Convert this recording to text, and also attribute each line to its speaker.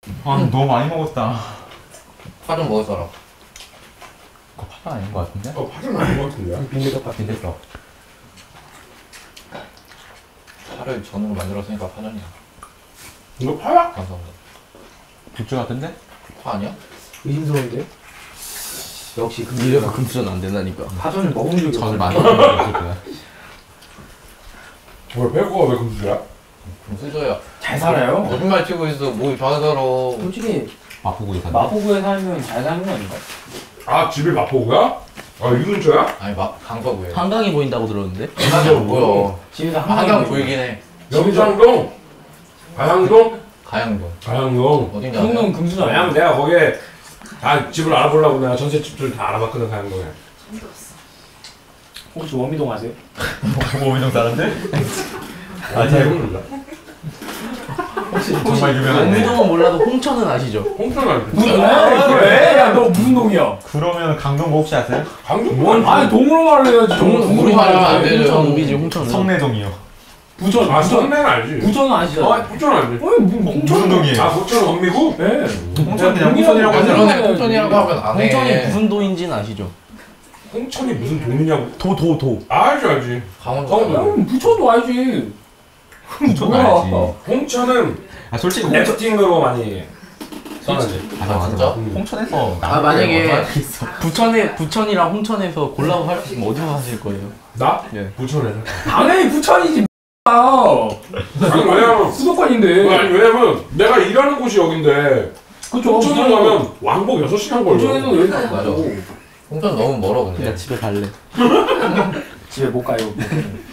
Speaker 1: 아 너무 많이 먹었다.
Speaker 2: 파 좀 먹을 사람.
Speaker 1: 그거 파가 아닌 것 같은데?
Speaker 3: 파전 아닌 것 같은데?
Speaker 1: 빈대떡 빈대떡.
Speaker 2: 파를 전으로 만들었으니까 파전이야.
Speaker 3: 이거 파야?
Speaker 2: 감사합니다.
Speaker 1: 국주 같은데?
Speaker 2: 파 아니야?
Speaker 4: 의심스러운데? 역시
Speaker 5: 이래가 금수저 안 된다니까.
Speaker 4: 파전을 먹은 적이
Speaker 1: 전을
Speaker 4: 없어.
Speaker 1: 많이 먹었을 거야.
Speaker 3: 왜 빼고가 왜 금수저야?
Speaker 2: 금수저야.
Speaker 4: 잘 살아요.
Speaker 2: 거짓말 치고 있어. 뭐 바다로.
Speaker 4: 솔직히
Speaker 1: 마포구이 산다.
Speaker 4: 마포구에 살면 잘 사는 거 아닌가?
Speaker 3: 아 집이 마포구야? 아 이 근처야?
Speaker 2: 아니 강서구에.
Speaker 5: 한강이 보인다고 들었는데?
Speaker 2: 한강 보여.
Speaker 4: 집에서
Speaker 2: 한강 보이긴 해.
Speaker 3: 영창동? 가양동?
Speaker 2: 가양동.
Speaker 3: 가양동.
Speaker 2: 어딘지 아세요?
Speaker 4: 성동 금수저
Speaker 3: 왜냐면 내가 거기에 다 집을 알아보려고 내가 전셋집들 다 알아봤거든 가양동에.
Speaker 4: 혹시 원미동 아세요?
Speaker 1: 오미정 사는데?
Speaker 3: 아 잘 모른다.
Speaker 1: 정말 유명한데.
Speaker 5: 원미동은 몰라도 홍천은 아시죠?
Speaker 3: 홍천 알지?
Speaker 4: 무슨 왜? 야 너 무슨 동이야?
Speaker 1: 그러면 강동구 혹시 아세요?
Speaker 3: 강동 뭔?
Speaker 4: 아니 동으로 말해야지.
Speaker 2: 동으로 말하면 안 되죠.
Speaker 5: 홍천 우리지 홍천은.
Speaker 1: 성내동이요.
Speaker 4: 부천
Speaker 3: 아
Speaker 4: 부천
Speaker 3: 성내는 알지?
Speaker 4: 부천은 아시잖아.
Speaker 3: 아 부천 알지?
Speaker 4: 어이
Speaker 1: 무슨 동이에요?
Speaker 3: 아 부천 원미구?
Speaker 4: 네.
Speaker 1: 홍천 그냥 홍천이라고 하잖아.
Speaker 2: 그러네. 홍천이라고 하면 안 해.
Speaker 5: 홍천이 무슨 도인지는 아시죠?
Speaker 3: 홍천이 무슨 동이냐고?
Speaker 5: 도.
Speaker 3: 알지 알지.
Speaker 2: 강원도.
Speaker 4: 야, 부천도 알지.
Speaker 1: 홍천
Speaker 4: 뭐야.
Speaker 1: 알지.
Speaker 3: 홍천은
Speaker 1: 아 솔직히 홍천.
Speaker 3: 래프팅으로 많이 써야지.
Speaker 1: 맞아
Speaker 2: 진짜?
Speaker 1: 홍천에서
Speaker 5: 아 만약에 부천이랑 홍천에서 골라고 할 수 있으면 어디서 하실 거예요?
Speaker 3: 나?
Speaker 5: 예.
Speaker 3: 부천에서.
Speaker 4: 당연히 부천이지.
Speaker 3: 아니 왜냐면
Speaker 4: 수도권인데.
Speaker 3: 아니 왜냐면 내가 일하는 곳이 여긴데
Speaker 4: 그쵸.
Speaker 3: 홍천에 가면 왕복 6시간 걸려.
Speaker 4: 부천에서 여기
Speaker 2: 맞아. 홍천 너무 멀어 근데.
Speaker 5: 나 집에 갈래.
Speaker 4: 집에 못 가요.